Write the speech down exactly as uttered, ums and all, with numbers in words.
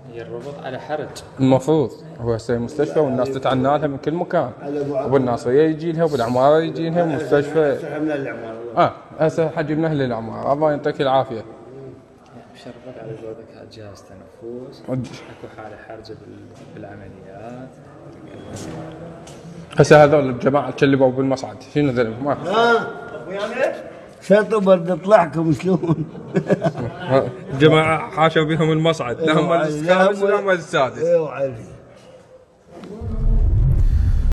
هي الربط على حرج. المفروض هو هسه مستشفى والناس تتعنى لها من كل مكان، وبالناصرية يجي لها وبالعمارة يجي لها مستشفى. اه هسه حجبنا اهل العمارة، الله يعطيك العافية. شرفت على ذوقك جهاز تنفس، اكو حالة حرجة بالعمليات. هسه هذول الجماعة تشلبوا بالمصعد شنو ذنب ما؟ ها شطبر تطلعكم شلون؟ الجماعة حاشوا بهم المصعد، لهم الخامس ولهم السادس. ايوه